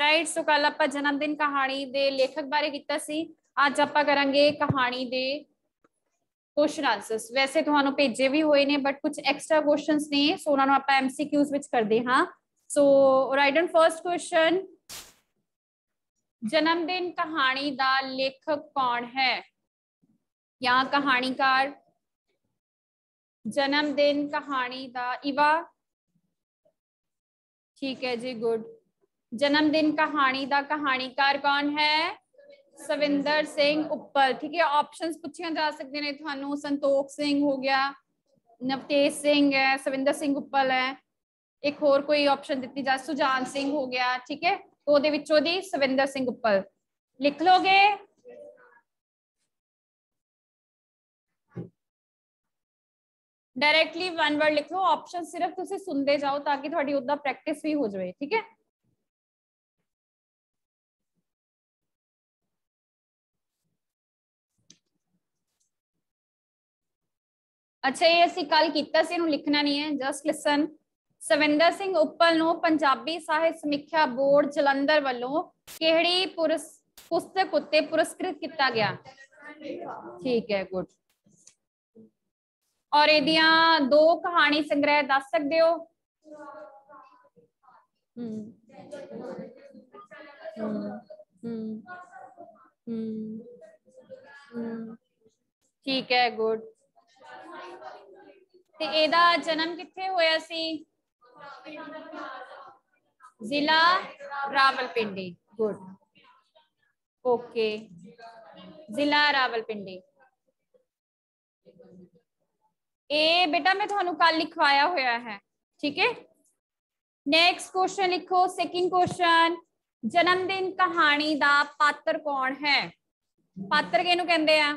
Right. सो कल आप जन्मदिन कहानी दे लेखक बारे कीता सी, अज आप करांगे कहानी दे क्वेश्चन आंसर्स। वैसे तुहानू भेजे भी हुए ने बट कुछ एक्स्ट्रा क्वेश्चंस ने, सो उन्हां नू आपां एमसीक्यूज विच करदे हां। So right on first question, जन्मदिन कहानी दा लेखक कौन है या कहानीकार? जन्मदिन कहानी दा इवा, ठीक है जी, गुड। जन्मदिन कहानी दा कहानीकार कौन है? सविंदर सिंह उप्पल। ठीक है, ऑप्शंस पूछे जा सकते हैं थानू, संतोख सिंह हो गया, नवतेज सिंह है, सविंदर सिंह उप्पल है, एक होर कोई ऑप्शन दी जा, सुजान सिंह हो गया। ठीक है, तो दे विचों दी सविंदर सिंह उप्पल लिख लोगे। डायरेक्टली वन वर्ड लिख लो, ऑप्शन सिर्फ तुसी सुनते जाओ ताकि थोड़ी उदा प्रैक्टिस भी हो जाए। ठीक है, अच्छा ये ਅਸੀਂ ਕੱਲ ਕੀਤਾ ਸੀ, ਇਹਨੂੰ ਲਿਖਣਾ ਨਹੀਂ ਹੈ, ਜਸਟ ਲਿਸਨ। ਸਵਿੰਦਰ ਸਿੰਘ ਉੱਪਲ ਨੂੰ ਪੰਜਾਬੀ ਸਾਹਿਤ ਸਮੀਖਿਆ ਬੋਰਡ ਜਲੰਧਰ ਵੱਲੋਂ ਕਿਹੜੀ ਪੁਸਤਕ ਉੱਤੇ ਪੁਰਸਕ੍ਰਿਤ ਕੀਤਾ ਗਿਆ? ਠੀਕ ਹੈ, ਗੁੱਡ। ਔਰ ਇਹਦੀਆਂ ਦੋ ਕਹਾਣੀ ਸੰਗ੍ਰਹਿ ਦੱਸ ਸਕਦੇ ਹੋ? ठीक है, गुड। ते एदा जन्म किथे होया सी? जिला रावलपिंडी, गुड, ओके, जिला रावलपिंडी। ए बेटा मैं थानू कल लिखवाया होया है। ठीक है, नेक्स्ट क्वेश्चन लिखो, सेकंड क्वेश्चन, जन्मदिन कहानी दा पात्र कौन है? पात्र किहनू कहंदे आ?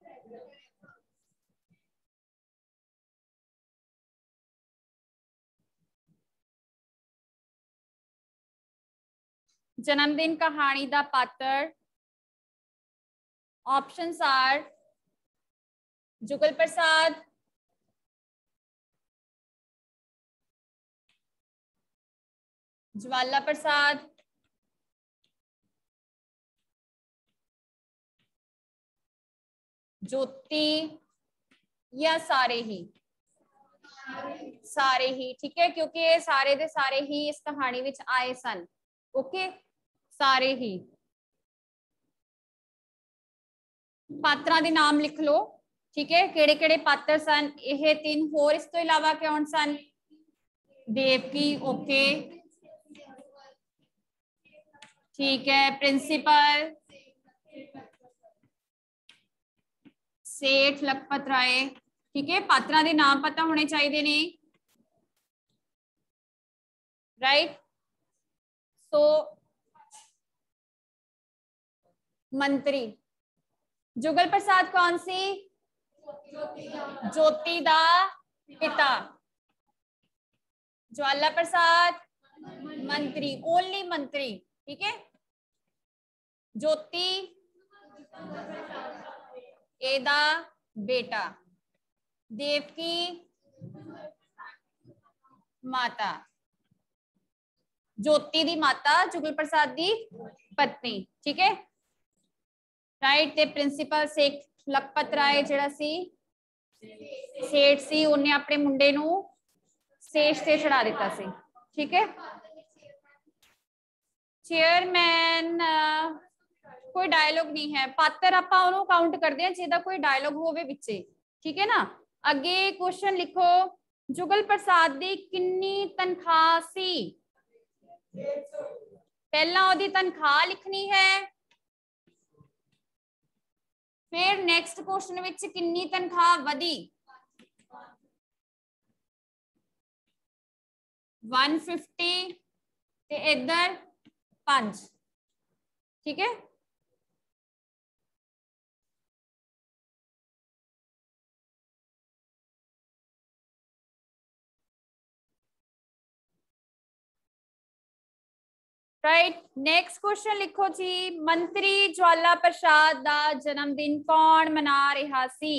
जन्मदिन कहानी दा पात्र, ऑप्शंस आर जुगल प्रसाद, ज्वाला प्रसाद, ज्योति, या सारे ही? सारे ही, ठीक है, क्योंकि ये सारे दे सारे ही इस कहानी विच आए सन। ओके, सारे ही। पात्रां दे नाम लिख लो। ठीक है, केड़े केड़े पात्र सन ये तीन, होर इस तो इलावा कौन सन? देवकी, ओके, ठीक है, प्रिंसिपल सेठ लखपत राय। ठीक है, पात्रां दे नाम पता होने चाहिए ने, राइट। सो मंत्री जुगल प्रसाद कौन सी? ज्योति दा पिता। ज्वाला प्रसाद मंत्री, ओनली मंत्री। ठीक है, ज्योति एदा बेटा, देवकी माता, ज्योति दी माता, जुगल प्रसाद दी पत्नी। ठीक है, राइट। ते प्रिंसिपल सेठ लखपत राय जिहड़ा सी सेठ सी, उन्हें अपने मुंडे नू स्टेज ते चढ़ा दिता सी। ठीक है, चेयरमैन कोई डायलॉग नहीं है, पात्र आपां ओनू काउंट करदे हां जिहदा कोई डायलॉग होवे विचे। ठीक है ना, अगे क्वेश्चन लिखो, जुगल प्रसाद दी किन्नी तनख्वाह सी? पहला ओदी तनख्वाह लिखनी है, फिर नेक्स्ट क्वेश्चन विच किन्नी तनख्वाह वधी? 150 ते इधर 5। ठीक है, राइट। नेक्स्ट क्वेश्चन लिखो जी, मंत्री ज्वाला प्रसाद दा जन्मदिन कौन मना रहा सी?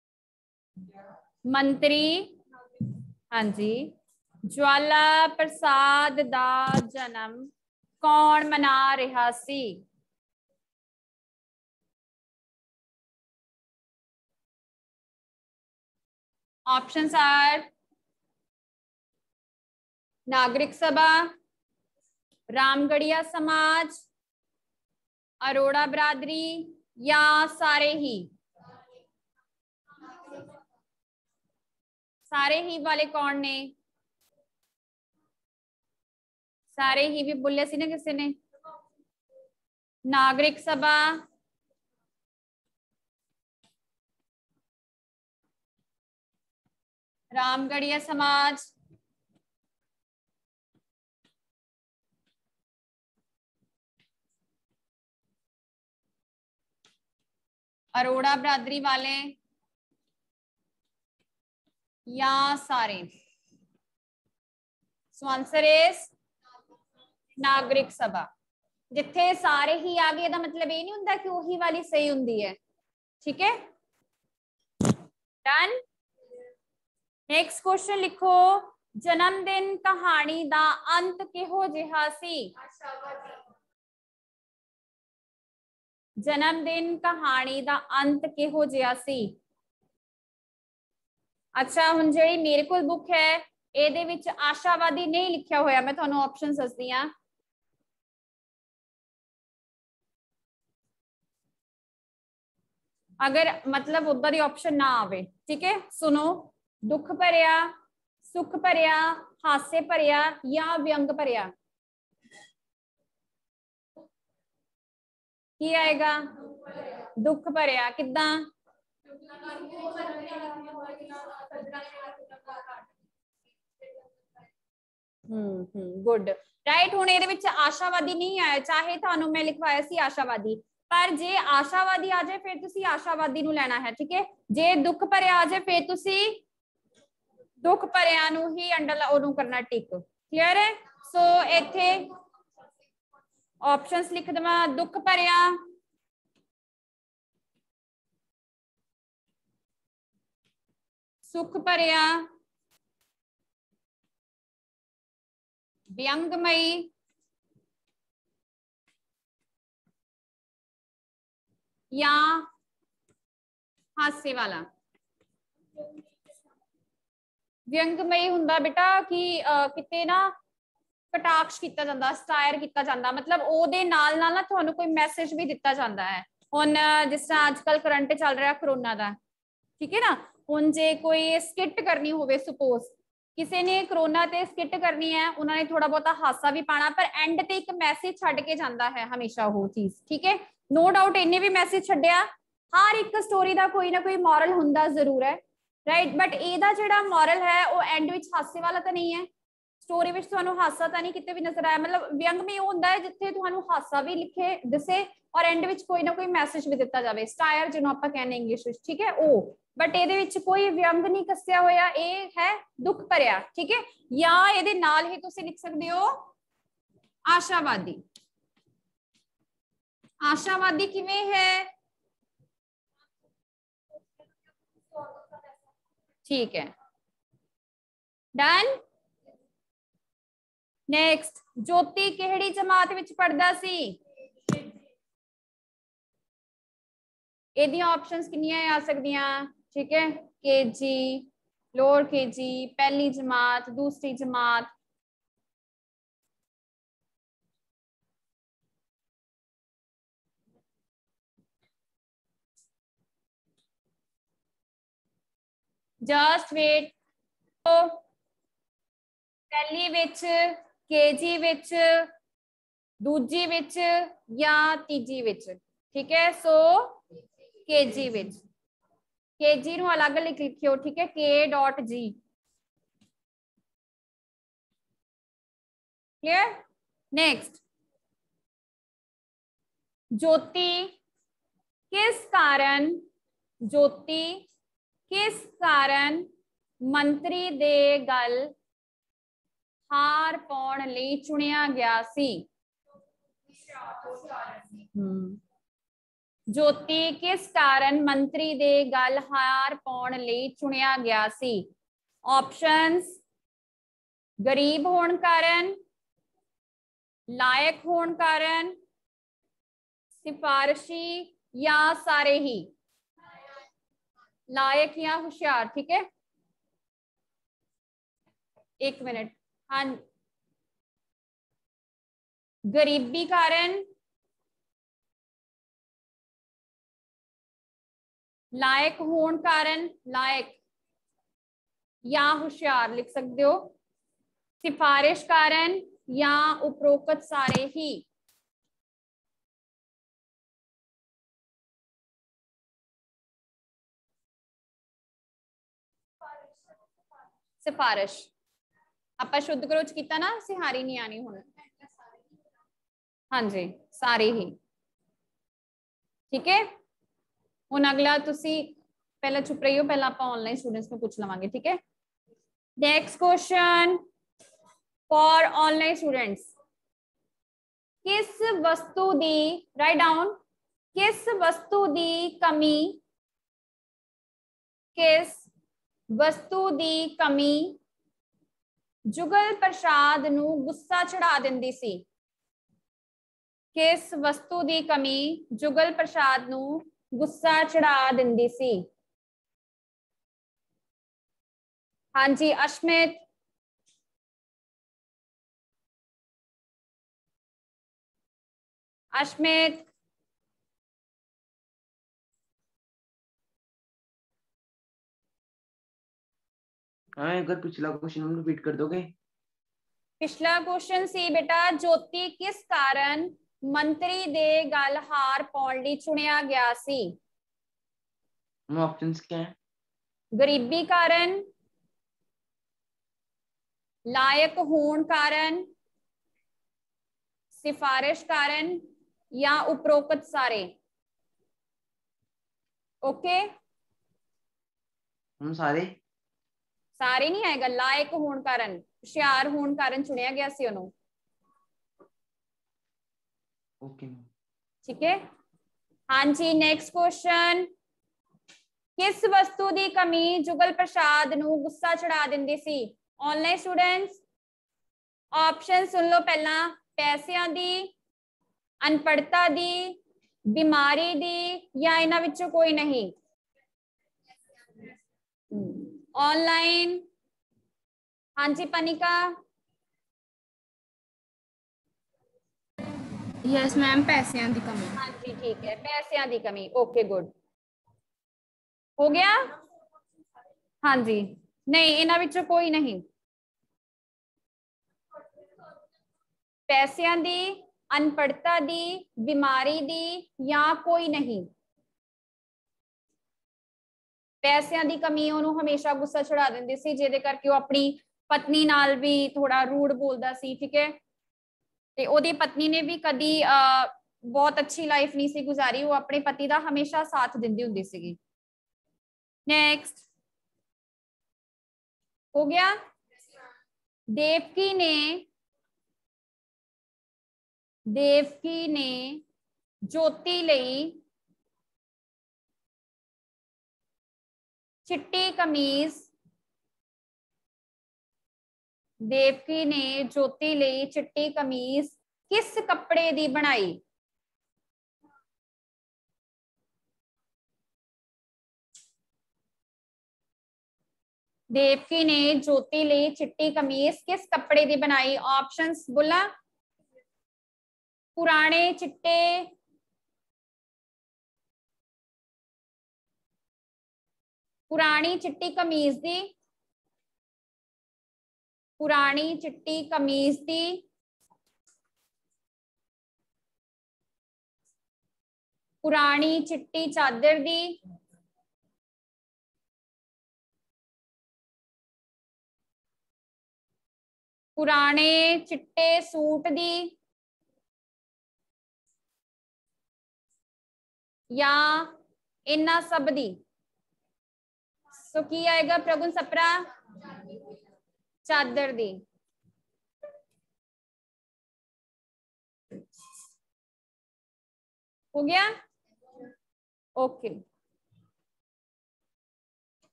मंत्री, हाँ जी, ज्वाला प्रसाद दा जन्म कौन मना रहा सी? ऑप्शंस आर नागरिक सभा, रामगढ़िया समाज, अरोड़ा बिरादरी या सारे ही। सारे ही वाले कौन ने? सारे ही भी बोले सी ना किसी ने। नागरिक सभा, रामगढ़िया समाज, अरोड़ा बिरादरी वाले या सारे। सो आंसर इज नागरिक सभा। जिथे सारे ही आ गए मतलब ये नहीं होता कि वही वाली सही होंगी है। ठीक है, डन। नेक्स्ट क्वेश्चन लिखो, जन्मदिन कहानी दा अंत किहो जिहा सी? जन्मदिन कहानी दा अंत किहो जिहा सी? अच्छा हुण जिहड़ी मेरे कोल बुक है ਇਹਦੇ ਵਿੱਚ आशावादी नहीं लिखा होया, मैं ਤੁਹਾਨੂੰ ऑप्शंस दसदी हां। अगर मतलब उदा दी ऑप्शन ना आवे, ठीक है, सुनो, दुख भरिया, सुख भरिया, हासे भरिया या व्यंग भरिया, की आएगा? दुख भरिया। किदा? Good, right. हुण इहदे विच आशावादी नहीं आया, चाहे थानू मैं लिखवाया सी आशावादी, पर जे आशावादी आ जाए फिर तुसी आशावादी नू लेना है। ठीक है, जे दुख भरिया आ जाए फिर तुसी दुख भरिया नू ही अंडर ओनू करना टिक। क्लियर है? सो इथे ऑप्शंस लिख दवा, दुख भरिया, सुख भरिया, व्यंगमयी या हास्य वाला। व्यंगमयी हुंदा बेटा कि किते ना कटाक्ष किया जाता, स्टायर किया जाता, मतलब ओदे नाल नाल ना तुहानू कोई मैसेज भी दिता जाता है। हुण जिस तरह आजकल करंट चल रहा कोरोना का, ठीक है ना, हुण जे कोई स्किट करनी होवे, सपोज किसी ने कोरोना ते स्किट करनी है, उन्होंने थोड़ा बहुत हासा भी पाना, पर एंड ते एक मैसेज छड्ड के जाता है हमेशा वो चीज। ठीक है, नो डाउट इन्हें भी मैसेज छड्डिया, हर एक स्टोरी का कोई ना कोई मॉरल हुंदा जरूर है, राइट। बट एदा जिहड़ा मॉरल है वो एंड विच हासे वाला तो नहीं है, स्टोरी विच तुहानू हासा तो नहीं किते भी नजर आया। मतलब व्यंगमय होंदा है जिथे तुहानू हासा भी लिखे दिसे और एंड विच कोई ना कोई मैसेज भी दिता जाए, स्टायर जिन्हों आपां कहने इंग्लिश विच, ठीक है ओ। बट ये कोई व्यंग नहीं कसिया होया, ये है दुख भरिया। ठीक है, या ये नाल ही तुसी लिख सकते हो आशावादी। आशावादी किवें है? ठीक है, डन। नेक्स्ट, ज्योति किहड़ी जमात विच पढ़दा सी? एदियां ऑप्शंस कितनियां आ सकदियां? ठीक है, केजी, लोअर केजी, पहली जमात, दूसरी जमात। जस्ट वेट, पहली विच, केजी विच, दूजी विच या तीजी विच। ठीक है, सो केजी विच, केजी नू अलग लिखियो। ठीक है, K.G। क्लियर? नेक्स्ट, ज्योति किस कारण, ज्योति किस कारण मंत्री दे गल हार पाउण लई चुनिया गया सी? ज्योति किस कारण मंत्री दे गल हार पाउण लई चुनिया गया सी? ऑप्शंस, गरीब होने कारण, लायक होने कारण, सिफारिशी या सारे ही? लायक या होशियार, ठीक है। एक मिनट। हाँ, गरीबी कारण, लायक होने कारण, लायक या होशियार लिख सकते हो, सिफारिश कारण या उपरोक्त सारे ही? सिफारिश। ਆਪਾਂ शुद्ध करो किया ना, सिहारी नहीं आनी हुण। हाँ जी, सारे ही, ठीक है। हुण अगला तुसी पहला चुप रही हो, पहला आप ऑनलाइन स्टूडेंट्स में पूछ लवांगे, ठीक है। Next question for online students. किस वस्तु दी, राइट डाउन, किस वस्तु दी कमी, किस वस्तु दी कमी जुगल प्रसाद नू गुस्सा चढ़ा दिंदी सी? किस वस्तु दी कमी जुगल प्रसाद नू गुस्सा चढ़ा दिंदी सी? हाँ जी अश्मित। अश्मित हाँ, अगर पिछला क्वेश्चन रिपीट कर दोगे? पिछला क्वेश्चन सी बेटा, ज्योति किस कारण मंत्री दे गल हार पाउण लई चुनिया गया सी? ऑप्शंस क्या है? गरीबी कारण, लायक होने कारण, सिफारिश कारण या उपरोक्त सारे? ओके, हम सारे सारे नहीं आएगा, लायक होने कारण, होशियार होने कारण चुनिया गया सी उन्होंने, ओके। ठीक है। हाँ जी नेक्स्ट क्वेश्चन, किस वस्तु की कमी जुगल प्रसाद नू गुस्सा चढ़ा दिंदी सी? ऑनलाइन स्टूडेंट्स ऑप्शन सुन लो पहला, पैसों की, अनपढ़ता दी, बीमारी दी या इन्हां विचों कोई नहीं? ऑनलाइन, हाँ जी पनिका। यस मैम, पैसों की कमी। हाँ जी ठीक है, पैसों की कमी, ओके गुड, हो गया। हाँ जी, नहीं इन्हां विचों कोई नहीं, पैसों की, अनपढ़ता दी, बीमारी दी या कोई नहीं? पैसों की कमी उन्होंने हमेशा गुस्सा चढ़ा देंदी सी, जिहदे करके वो अपनी पत्नी नाल भी थोड़ा रूड बोलदा सी, ठीक है। ते ओदी पत्नी ने भी कदी बहुत अच्छी लाइफ नहीं सी गुजारी, वो अपने पति का हमेशा साथ दिंदी हुंदी सीगी। नेक्स्ट हो गया। देवकी ने ज्योति लई चिट्टी कमीज, देवकी ने ज्योति लई चिट्टी कमीज किस कपड़े दी बनाई? देवकी ने ज्योति लई चिट्टी कमीज किस कपड़े दी बनाई? ऑप्शंस बोला, पुराने चिट्टे, पुरानी चिट्टी कमीज दी, पुरानी चिट्टी कमीज दी, पुरानी चिट्टी चादर दी, पुराने चिट्टे सूट दी या इन्ना सब दी? सो की आएगा प्रगुण सपरा? चादर दी। हो गया, ओके।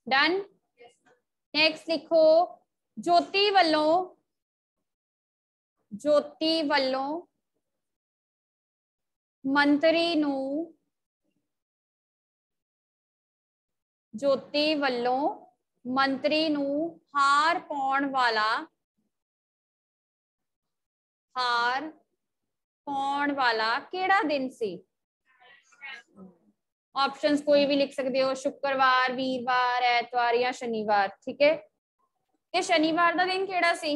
डन। नेक्स्ट लिखो ज्योति ਵੱਲੋਂ ਮੰਤਰੀ ਨੂੰ ਹਾਰ ਪਾਉਣ ਵਾਲਾ ਕਿਹੜਾ ਦਿਨ ਸੀ? ऑप्शंस कोई भी लिख सकते हो, शुक्रवार, वीरवार, ऐतवार या शनिवार। ठीक है, ये शनिवार का दिन केड़ा सी?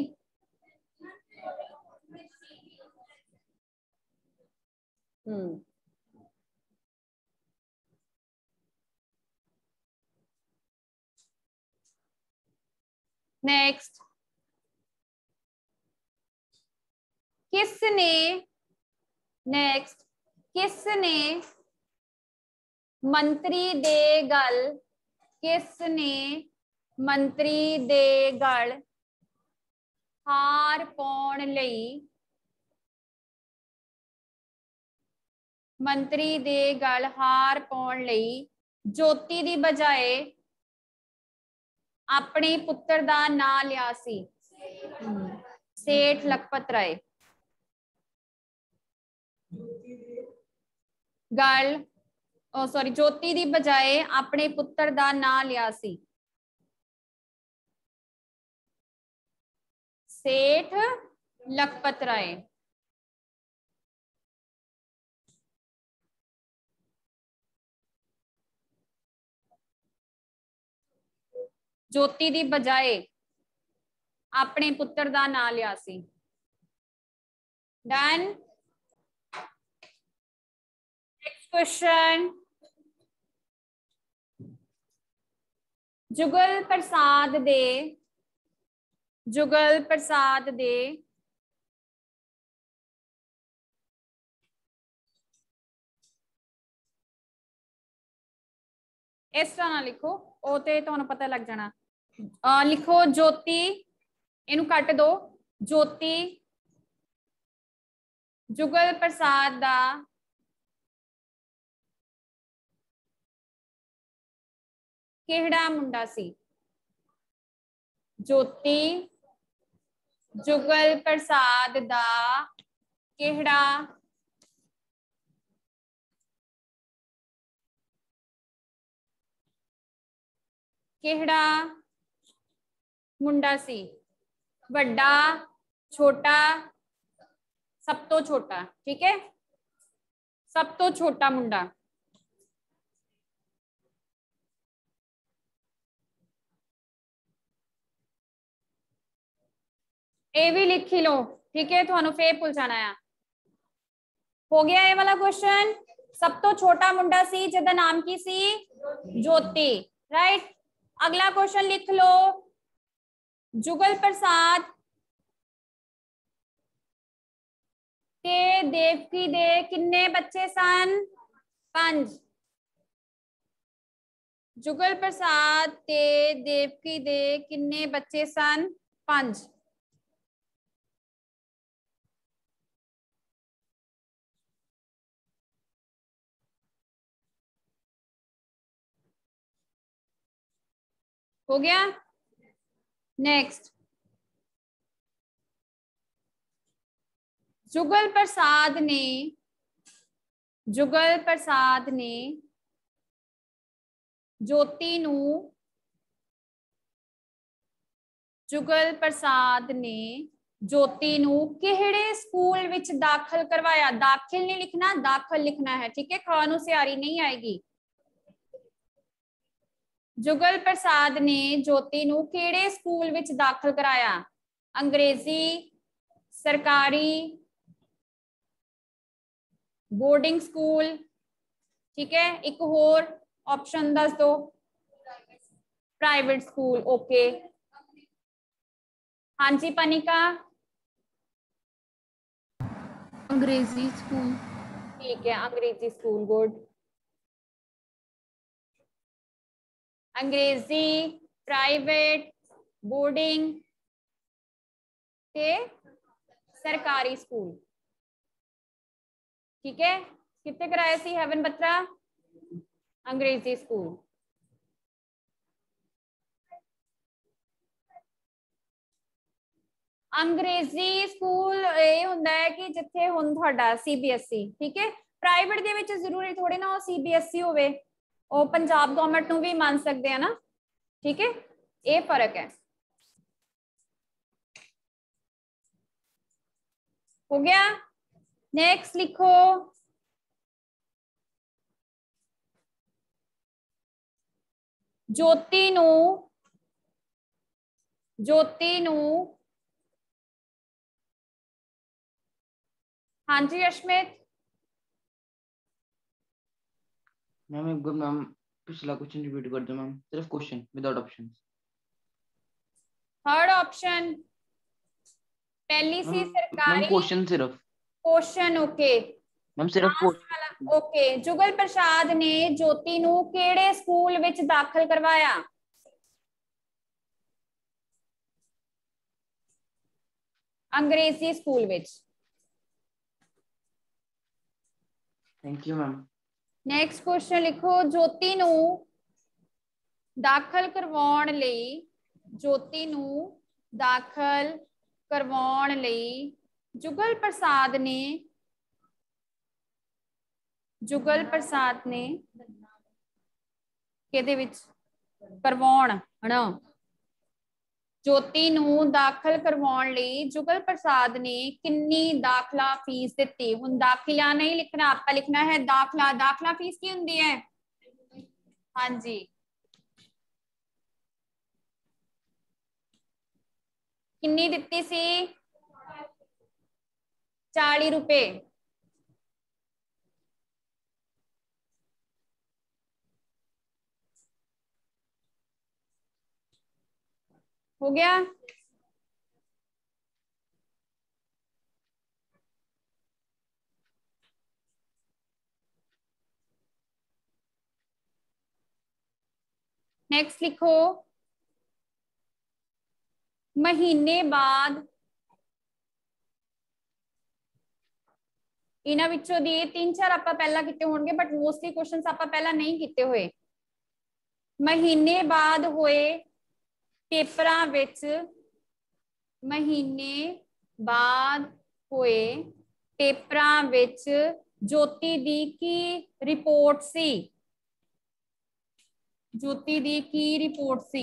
नेक्स्ट, किसने मंत्री दे गल हार पाउण लई ज्योति दी बजाए अपने पुत्र दा नां लिया सी? सेठ लखपत राय। ज्योति दी बजाए अपने पुत्र दा नां लिया सी? सेठ लखपत राय। ज्योति दी बजाए अपने पुत्र दा नां लिया सी। Done. Next question, Jugal Prasad दे इस तरह ना लिखो, वो तो तुहानू पता लग जाना। लिखो ज्योति, इनू कट दो, ज्योति जुगल प्रसाद दा केहड़ा मुंडा सी? ज्योति जुगल प्रसाद दा केहड़ा मुंडा सी? वड्डा, छोटा, सब तो छोटा? ठीक है, सब तो छोटा मुंडा। ये भी लिख ही लो। ठीक है, तुहानू फिर भुल जाना है। हो गया ये वाला क्वेश्चन। सब तो छोटा मुंडा सी जिसका नाम की सी? ज्योति। राइट। अगला क्वेश्चन लिख लो, जुगल प्रसाद के देवकी दे किन्ने बच्चे सन? 5। जुगल प्रसाद ते देवकी दे किन्ने बच्चे सन? 5। हो गया। नेक्स्ट, जुगल प्रसाद ने ज्योति नू किहड़े स्कूल विच दाखिल करवाया? दाखिल नहीं लिखना, दाखिल लिखना है। ठीक है, खानू सियारी नहीं आएगी। जुगल प्रसाद ने ज्योति नू किहड़े स्कूल विच दाखिल कराया? अंग्रेजी, सरकारी, बोर्डिंग स्कूल? ठीक है, एक होर ऑप्शन दस दो। Private school. ओके, हाँ जी पनिका। अंग्रेजी स्कूल। ठीक है, अंग्रेजी स्कूल। गुड। अंग्रेजी, प्राइवेट, बोर्डिंग के सरकारी स्कूल। ठीक है, कितने कराए सी हेवन बत्रा? अंग्रेजी स्कूल। अंग्रेजी स्कूल ये हुंदा है कि जिथे हुण तुहाडा CBSE, ठीक है। प्राइवेट दे विच जरूरी थोड़ी ना CBSE होवे, ओ पंजाब गवर्नमेंट नूं भी मान सकदे हैं ना, ठीक है। ये फर्क है। हो गया। नेक्स्ट लिखो, ज्योति नूं हाँ जी अश्मित। मैम एक बार मैम पिछला क्वेश्चन रिपीट कर दो मैम, सिर्फ question without options. Third option पहली सी मैम सरकारी क्वेश्चन सिर्फ क्वेश्चन, ओके। मैम सिर्फ ओके, जुगल प्रसाद ने ज्योति नूं किहड़े स्कूल विच दाखिल करवाया? अंग्रेजी स्कूल विच। Thank you ma'am. Next question लिखो, ज्योति नूं दाखिल करवाउण लई जुगल प्रसाद ने किहदे विच करवाउण हना, ज्योति नूं दाखिल करवाउण लई जुगल प्रसाद ने किन्नी दाखला फीस दित्ती? हुण दाखिला नहीं लिखना, आपका लिखना है दाखला। दाखला फीस की हुंदी है? हाँ जी, किन्नी दित्ती सी? 40 रुपए। हो गया। नेक्स्ट लिखो, महीने बाद इन्हां विचों दी 3-4 आपां पहला कीते होणगे, बट मोस्टली क्वेश्चंस आपां पहला नहीं कीते हुए। महीने बाद होए पेपरां विच, महीने बाद होए पेपरां विच ज्योति दी की रिपोर्ट सी? ज्योति दी की रिपोर्ट सी?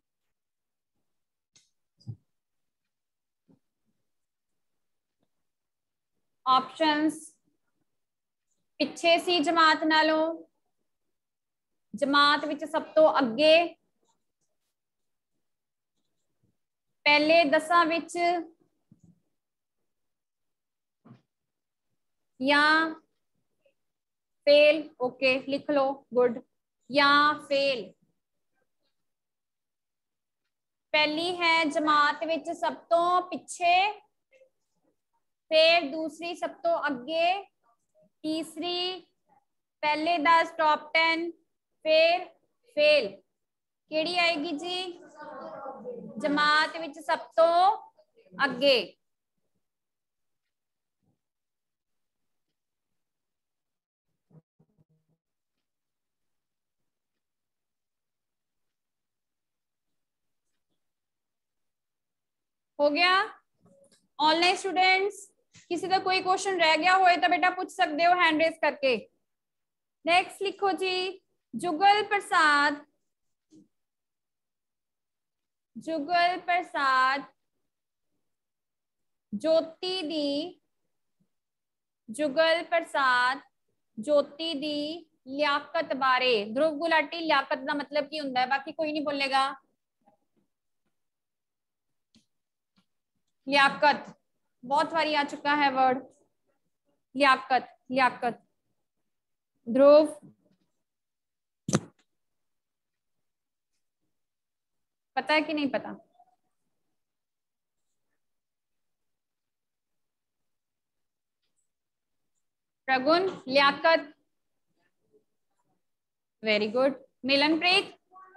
ऑप्शंस, पिछे सी जमात नालों, जमात विच सब तो अगे, पहले 10 विच, या फेल। ओके लिख लो, गुड। या फेल। पहली है जमात विच सब तो पिछे, फिर दूसरी सब तो अगे, तीसरी पहले 10 टॉप 10, फिर फेल। केड़ी आएगी जी? जमात विच सब तो अगे। हो गया। ऑनलाइन स्टूडेंट्स किसी का कोई क्वेश्चन रह गया होए तो बेटा पूछ सकते हो हैंड रेज करके। नेक्स्ट लिखो जी, जुगल प्रसाद ज्योति दी लियाकत बारे। ध्रुव गुलाटी, लियाकत का मतलब की हुंदा है? बाकी कोई नहीं बोलेगा। लियाकत बहुत बारी आ चुका है वर्ड, लियाकत। ध्रुव पता है कि नहीं पता? प्रगुन, लियाकत, वेरी गुड। मिलनप्रीत,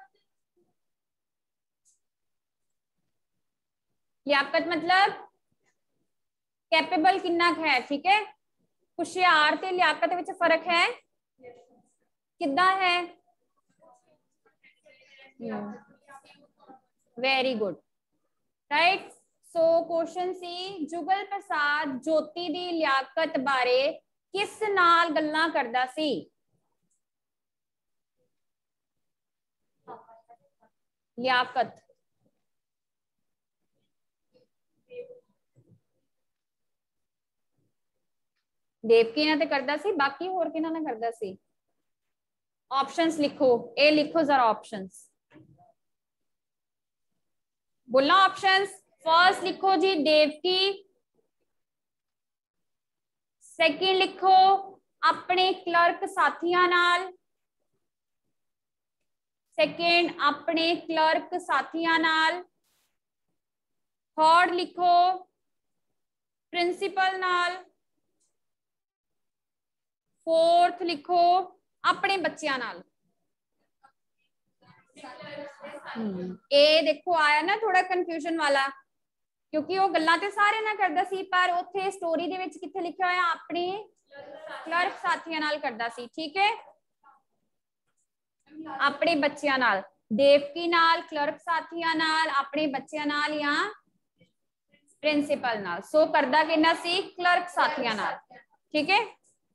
लियाकत मतलब कैपेबल किन्ना है, ठीक है। हुशियार ते लियाकत विच फर्क है, किद्दां है? Very good, right. So question सी जुगल प्रसाद ज्योति दी लियाकत बारे किस नाल गल्लां करदा सी? लियाकत देवकी नाल ते करदा सी, बाकी होर किहनां नाल करदा सी? ऑप्शंस लिखो, ए लिखो जरा ऑप्शंस, बोलना ऑप्शंस। फर्स्ट लिखो जी देवकी, सेकंड लिखो अपने क्लर्क साथियां नाल, सेकंड अपने क्लर्क साथियां नाल, थर्ड लिखो प्रिंसिपल नाल, फोर्थ लिखो अपने बच्चियां नाल। ए देखो आया ना थोड़ा कंफ्यूजन वाला, क्योंकि वो गल्लां ते सारे ना करदा सी, पर उत्थे स्टोरी दे विच किथे लिखा होया अपने क्लर्क साथियां नाल करदा सी। ठीक है, अपने बच्चियां नाल, देवकी नाल, क्लर्क साथियां नाल, अपने बच्चियां नाल या प्रिंसिपल नाल। सो करदा किन्ना सी? क्लर्क साथियां नाल। ठीक है,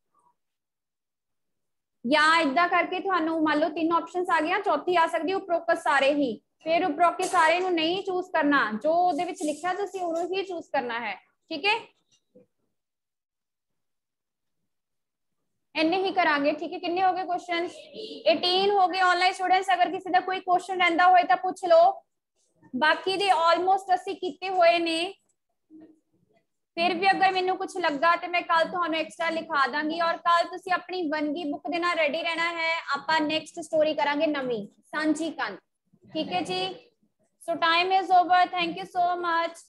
या इदा करके थानू मान लो 3 ऑप्शंस आ गया, चौथी आ सकती उपरोक्त सारे ही, फिर उपरोक्त सारे नू नहीं चूज करना, जो उहदे विच लिखा तुसीं उहनू ही चूज करना है। ठीक है, इन्ने ही करांगे। ठीक है, किन्ने हो गए क्वेश्चन? 18 हो गए। ऑनलाइन स्टूडेंट्स अगर किसी का कोई क्वेश्चन रहिंदा होए तां पूछ लो, बाकी दे ऑलमोस्ट असीं कीते होए ने। फिर भी अगर मैनू कुछ लगा तो मैं कल तुहानू एक्स्ट्रा लिखा दांगी, और कल तुसी अपनी वनगी बुक दे नाल रेडी रहना है। आपां नेक्स्ट स्टोरी करांगे नवीं सांझी कंध। ठीक है जी, so time is over, thank you so much.